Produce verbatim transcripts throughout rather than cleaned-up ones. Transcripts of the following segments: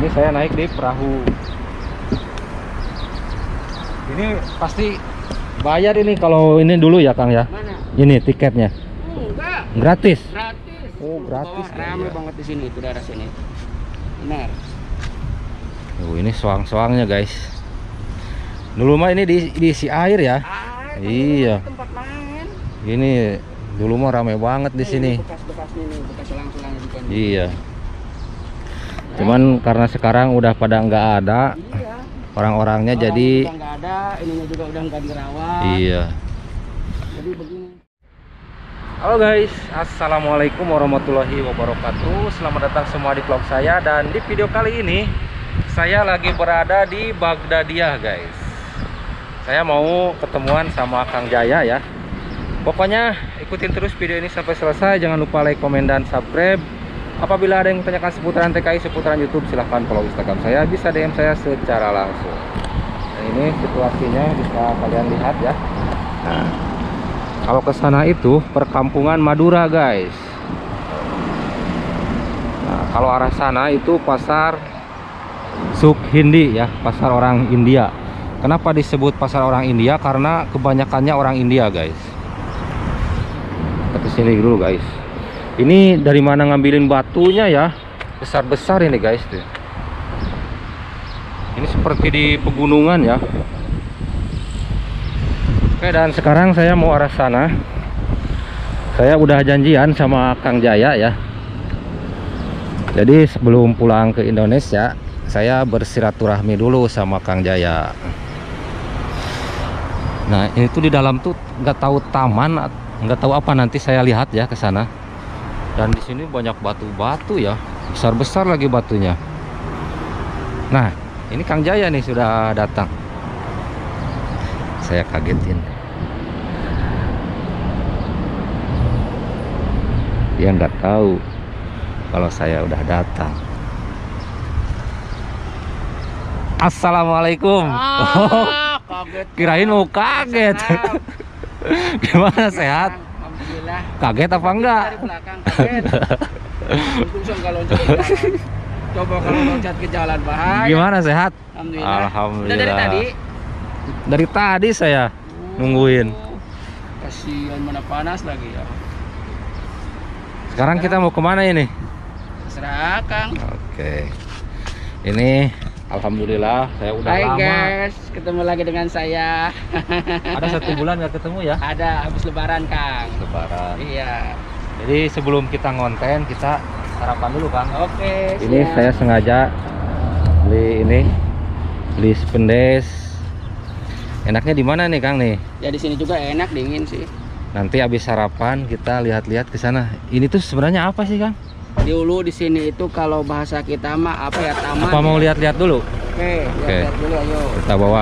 Ini saya naik di perahu. Ini pasti bayar ini kalau ini dulu ya Kang ya? Mana? Ini tiketnya. Enggak. Gratis. Gratis. Oh, gratis. Ramai ya. banget di sini, itu daerah sini. Benar. Oh, ini soang-soangnya guys. Dulu mah ini di diisi air ya. Air, Iya. Tempat main. Ini dulu mah ramai banget di sini. Bekas-bekas ini, bekas selang-selangnya juga. Iya. Cuman karena sekarang udah pada nggak ada, Iya. orang-orangnya Orangnya jadi juga nggak ada, ininya juga udah nggak dirawat. iya. Jadi begini. Halo guys, assalamualaikum warahmatullahi wabarakatuh. Selamat datang semua di vlog saya. Dan di video kali ini saya lagi berada di Baghdadiyah guys. Saya mau ketemuan sama Kang Jaya ya. Pokoknya ikutin terus video ini sampai selesai. Jangan lupa like, komen, dan subscribe. Apabila ada yang menanyakan seputaran T K I, seputaran YouTube, silahkan follow Instagram saya, bisa D M saya secara langsung. Dan ini situasinya bisa kalian lihat ya. Nah, kalau ke sana itu perkampungan Madura guys. Nah, kalau arah sana itu pasar Suk Hindi ya, pasar orang India. Kenapa disebut pasar orang India? Karena kebanyakannya orang India guys. Kita kesini dulu guys. Ini dari mana ngambilin batunya ya? Besar-besar ini guys tuh. Ini seperti di pegunungan ya. Oke, dan sekarang saya mau arah sana. Saya udah janjian sama Kang Jaya ya. Jadi sebelum pulang ke Indonesia, saya bersilaturahmi dulu sama Kang Jaya. Nah, ini tuh di dalam tuh nggak tahu taman, nggak tahu apa, nanti saya lihat ya ke sana. Dan di sini banyak batu-batu ya, besar-besar lagi batunya. Nah, ini Kang Jaya nih sudah datang. Saya kagetin. Dia nggak tahu kalau saya udah datang. Assalamualaikum. Ah, kaget. Kirain mau kaget. Gimana, sehat? Alhamdulillah. Kaget apa enggak? Dari belakang kaget. Untung nggak loncat ke jalan. Coba kalau loncat ke jalan bahaya. Gimana, sehat? Alhamdulillah. Alhamdulillah. Udah dari tadi? Dari tadi saya nungguin. Kasihan, mana panas lagi ya. Sekarang kita mau kemana ini? Terserah Kang. Oke. Ini alhamdulillah saya udah Hai lama. guys, ketemu lagi dengan saya. Ada satu bulan nggak ketemu ya? Ada, habis lebaran Kang. Lebaran. Iya. Jadi sebelum kita ngonten, kita sarapan dulu Kang. Oke. Ini siap. saya sengaja beli ini, beli spendes. Enaknya di mana nih Kang nih? Ya di sini juga enak, dingin sih. Nanti habis sarapan kita lihat-lihat ke sana. Ini tuh sebenarnya apa sih Kang? Dulu di sini itu kalau bahasa kita mah apa ya, taman. Apa mau lihat-lihat dulu? Oke, Oke. lihat dulu ayo. Kita bawa.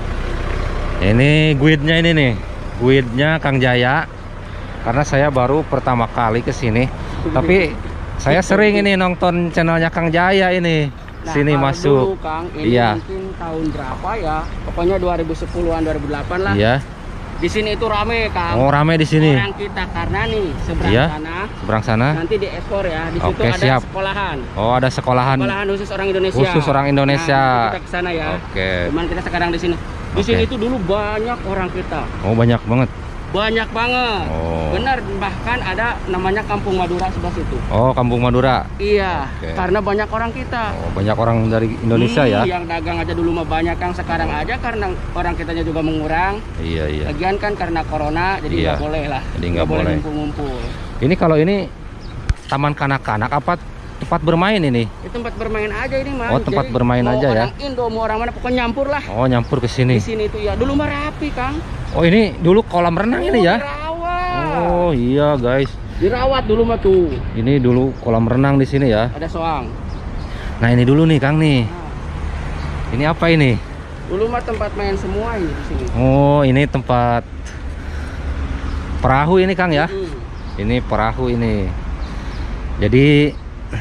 Ini guide-nya ini nih. Guide-nya Kang Jaya. Karena saya baru pertama kali ke sini. Tapi saya sering ini nonton channelnya Kang Jaya ini. Nah, Sini kalau masuk. dulu, Kang, ini Iya. mungkin tahun berapa ya? Pokoknya dua ribu sepuluhan, dua ribu delapan lah. Iya. Di sini itu rame Kang. Oh, rame di sini. Orang kita karena nih seberang Iya. sana. Seberang sana. Nanti di ekspor ya. Di situ Oke, ada siap. sekolahan. Oh, ada sekolahan. Sekolahan khusus orang Indonesia. Khusus orang Indonesia. Nah, kita ke sana ya. Oke. Cuman kita sekarang di sini. Di Oke. sini itu dulu banyak orang kita. Oh, banyak banget. Banyak banget. Oh. Benar, bahkan ada namanya Kampung Madura sebelah situ. Oh, Kampung Madura. Iya, Oke. karena banyak orang kita. Oh, banyak orang dari Indonesia Hmm, ya. Yang dagang aja dulu mah banyak Kang, sekarang aja karena orang kitanya juga mengurang. Iya, iya. Lagian kan karena corona jadi Iya. nggak boleh lah. Jadi nggak boleh. ngumpul-ngumpul. Ini kalau ini taman kanak-kanak apa tempat bermain ini? Ini tempat bermain aja ini mah. Oh, tempat Jadi, bermain mau aja ya. Orang Indo mau orang mana pokoknya nyampur lah. Oh, nyampur ke Di sini. sini itu ya. Dulu mah rapi Kang. Oh, ini dulu kolam renang ini ya. Dirawat. Oh, iya guys. Dirawat dulu mah tuh. Ini dulu kolam renang di sini ya. Ada soang. Nah, ini dulu nih Kang nih. Nah, Ini apa ini? dulu mah tempat main semua ini di sini. Oh, ini tempat perahu ini Kang ya. Hmm. Ini perahu ini. Jadi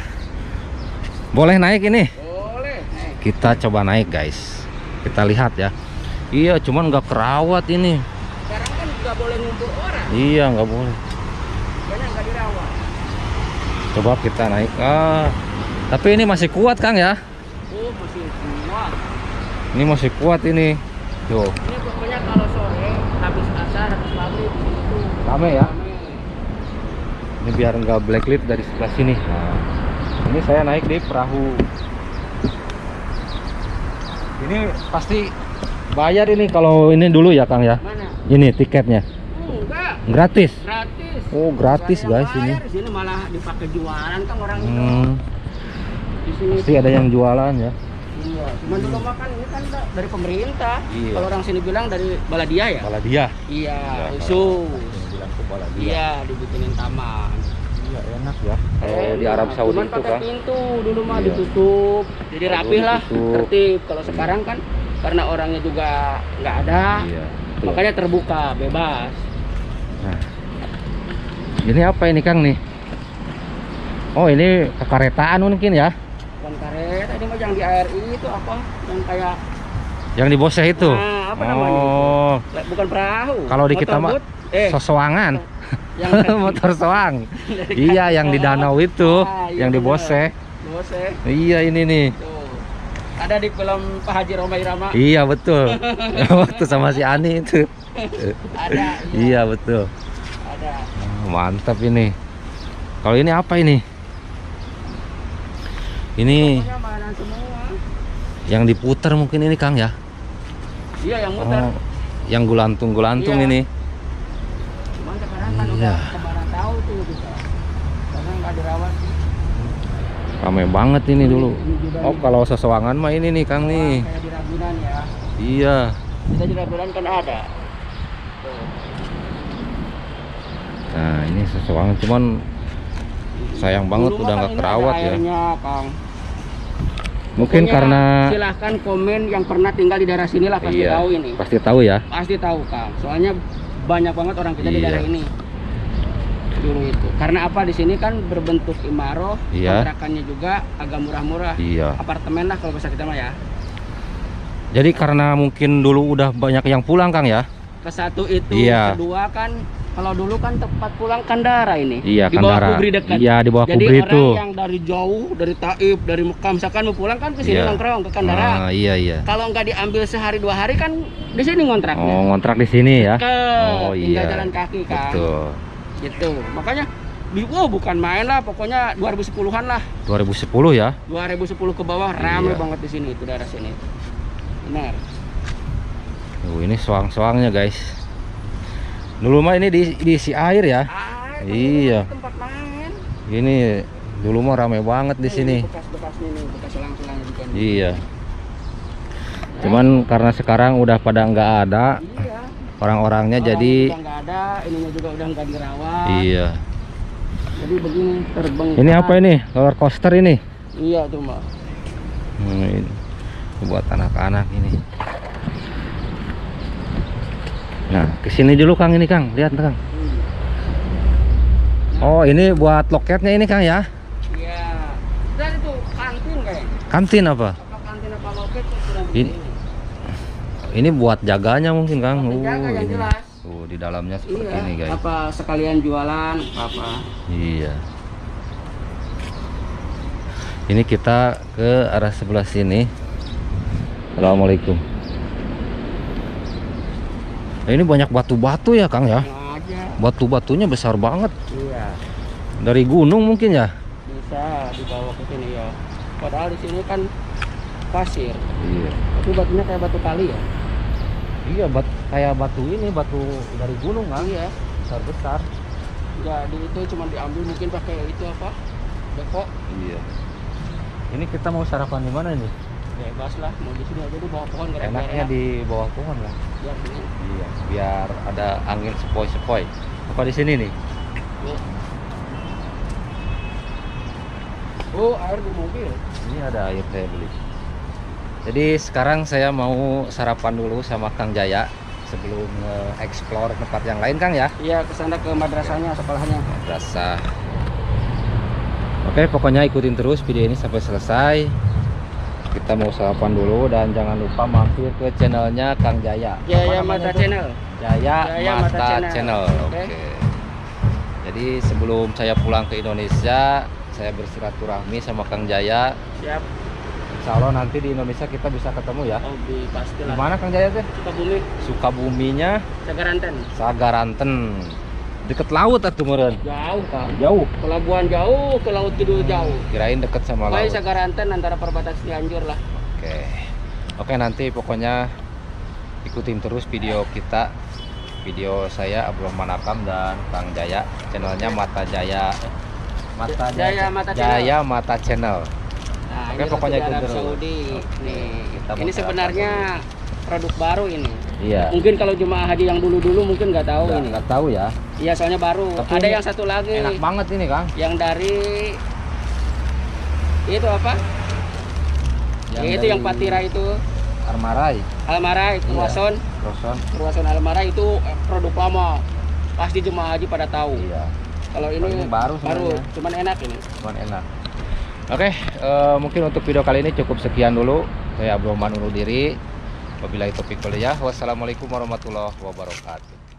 boleh naik ini. Boleh. Nih. Kita coba naik guys. Kita lihat ya. Iya, cuman nggak kerawat ini. Sekarang kan nggak boleh ngumpul orang. Iya, nggak boleh. Banyak nggak dirawat. Coba kita naik. Ah, tapi ini masih kuat Kang ya. masih kuat. Ini masih kuat ini. Tuh. Ini pokoknya kalau sore habis asar, habis maghrib di sini tuh Rame ya. rame. Ini biar nggak blacklist dari sebelah sini. Nah, ini saya naik di perahu. Ini pasti bayar ini kalau ini dulu ya Kang ya. Mana? Ini tiketnya Enggak, gratis. gratis. Oh gratis Nggak ada guys yang ini. bayar. Di sini malah dipakai jualan kan orang itu. Hmm, Di sini pasti ada yang jualan ya. Iya, cuman juga makan ini kan dari pemerintah. Iya. Kalau orang sini bilang dari Baladia ya. Baladia. Iya, Ya, khusus. kalau bilang ke Baladia. Iya, dibikinin taman. Iya enak ya. Kalau di Enak. Arab Saudi Cuman itu pakai kan. pintu dulu mah Iya. ditutup. Jadi Dulu rapih lah, ditutup. tertib. Kalau sekarang kan karena orangnya juga nggak ada, Iya. betul. makanya terbuka, bebas. Nah, ini apa ini Kang nih? Oh ini kekaretaan mungkin ya? Bukan karet, tadi mah yang di A R I itu apa? Yang kayak Yang di Boseh itu? Nah, apa namanya Oh, bukan perahu. kalau di kita mah Motorboat. eh sosowangan. yang Motor soang. Iya yang di danau itu, Ah, iya yang di bener. Boseh. Bose. Iya ini nih. Tuh. Ada di film Pak Haji Roma Irama. Iya betul. Waktu sama si Ani itu. Ada. Iya betul. Ada. Oh, mantap ini. Kalau ini apa ini? Ini Pokoknya mainan semua. yang diputar mungkin ini Kang ya? Iya yang muter. Oh, yang gulantung-gulantung Iya. ini. Cuman sekarang kan Iya. udah kebaran tahu tuh bisa. Karena nggak dirawat. Rame banget ini dulu. Ini juga Oh nih. kalau sesowangan mah ini nih Kang nih. Kayak di Ragunan ya. Iya. Kita di Ragunan kan ada. Tuh. Nah ini sesowangan cuman sayang banget Dulu udah mah nggak kan ini kerawat ada ya. airnya, Kang. Mungkin Pokoknya karena silahkan komen yang pernah tinggal di daerah sini lah pasti iya, tahu ini. pasti tahu ya. Pasti tahu Kang. Soalnya banyak banget orang kita di Iya. daerah ini. Dulu itu. Karena apa di sini kan berbentuk imaroh, Iya. kontrakannya juga agak murah-murah. Iya. Apartemen lah kalau bahasa kita mah ya. Jadi karena mungkin dulu udah banyak yang pulang Kang ya. Ke satu itu, Iya. kedua kan kalau dulu kan tempat pulang Kandara ini. Iya di bawah Kandara. Kubri dekat. Iya di bawah Jadi Kubri orang itu. yang dari jauh, dari Taif, dari Mekah misalkan mau pulang kan ke sini Iya. nongkrong ke Kandara. Ah, iya iya. Kalau nggak diambil sehari dua hari kan di sini ngontraknya. Oh ngontrak di sini ya. Ke Oh tinggal iya. jalan kaki kan. Betul. Gitu. Makanya di wow, bukan main lah, pokoknya dua ribu sepuluhan lah. dua ribu sepuluh ya. dua ribu sepuluh ke bawah ramai Iya. banget di sini itu daerah sini. Benar. Tuh, ini soang-soangnya guys. Dulu mah ini di diisi air ya. Ah, Iya. tempat main. Ini dulu mah rame banget di sini. Bekas-bekasnya nih, bekas selang-selangnya juga nih. Iya. Cuman karena sekarang udah pada nggak ada Iya. orang-orangnya Orang jadi udah nggak ada, ininya juga udah nggak dirawat. iya. Jadi begini terbang. Ini apa ini? Roller coaster ini? Iya tuh Mbak. Hmm, ini buat anak-anak ini. Nah, kesini dulu Kang ini Kang, lihat Kang. Oh, ini buat loketnya ini Kang ya? Iya. Dan itu kantin kayaknya. Kantin apa? Apa kantin apa loket kurang Ini ini buat jaganya mungkin Kang. Buat jaga yang ini. jelas. Tuh, di dalamnya seperti Iya. ini guys. Apa sekalian jualan apa? Iya. Ini kita ke arah sebelah sini. Assalamualaikum. Nah, ini banyak batu-batu ya Kang ya. Yang aja. Batu-batunya besar banget. Iya. Dari gunung mungkin ya. Bisa dibawa ke sini ya. Padahal di sini kan pasir. Iya. Tapi batunya kayak batu kali ya. Iya, bat kayak batu ini, batu dari gunung kan. Iya. Besar-besar. Jadi itu cuma diambil mungkin pakai itu apa? Beko. Iya. Ini kita mau sarapan di mana nih? Bebas lah, mau di sini aja di bawah pohon nggak ada Enaknya enak. di bawah pohon lah. Biar dingin. Iya, biar ada angin sepoi-sepoi. Apa di sini nih? Tuh. Oh, air di mobil. Ini ada air saya beli. Jadi sekarang saya mau sarapan dulu sama Kang Jaya sebelum nge-explore tempat yang lain Kang ya. Iya, ke sana ke madrasahnya, sekolahnya. Madrasah. Oke, pokoknya ikutin terus video ini sampai selesai. Kita mau sarapan dulu dan jangan lupa mampir ke channelnya Kang Jaya. Jaya Apa namanya Mata itu? Channel. Jaya, Jaya Mata, Mata Channel. Channel. Oke. Oke. Jadi sebelum saya pulang ke Indonesia, saya bersilaturahmi sama Kang Jaya. Siap. Insya Allah nanti di Indonesia kita bisa ketemu ya. Oh, di pasti Di lah. mana Kang Jaya teh? Sukabumi, Sukabuminya Sagaranten. Sagaranten. Deket laut atuh meureun. Jauh, Kak. Jauh. Pelabuhan jauh, ke laut Kidul jauh. Kirain deket sama Pokoknya laut. Sagaranten antara perbatasan Cianjur lah. Oke. Oke, nanti pokoknya ikutin terus video kita. Video saya Abdurrahman Akam dan Kang Jaya. Channelnya Mata Jaya. Mata Jaya Mata Channel. Jaya Mata Channel. Nah, Oke, ini pokoknya roti ikut Arab terus. Saudi. Oke, Nih, kita mau ini sarapan sebenarnya produk baru ini. Iya. Mungkin kalau jemaah haji yang dulu-dulu mungkin nggak tahu Nggak, ini. nggak tahu ya. Iya, soalnya baru. Tapi Ada ini yang satu lagi Enak banget ini, Kang. yang dari itu apa? itu dari yang Patira itu, Armarai, Almarai, Iya. Purwason, Roson. Purwason Almarai itu eh, produk lama. Pasti jemaah haji pada tahu. Iya. Kalau ini, Kalau ini baru baru, sebenarnya. cuman enak ini. Cuman enak. Oke, eh, mungkin untuk video kali ini cukup sekian dulu. Saya Abdurrahman undur diri. Wabillahi taufiq wal hidayah. Wassalamualaikum warahmatullahi wabarakatuh.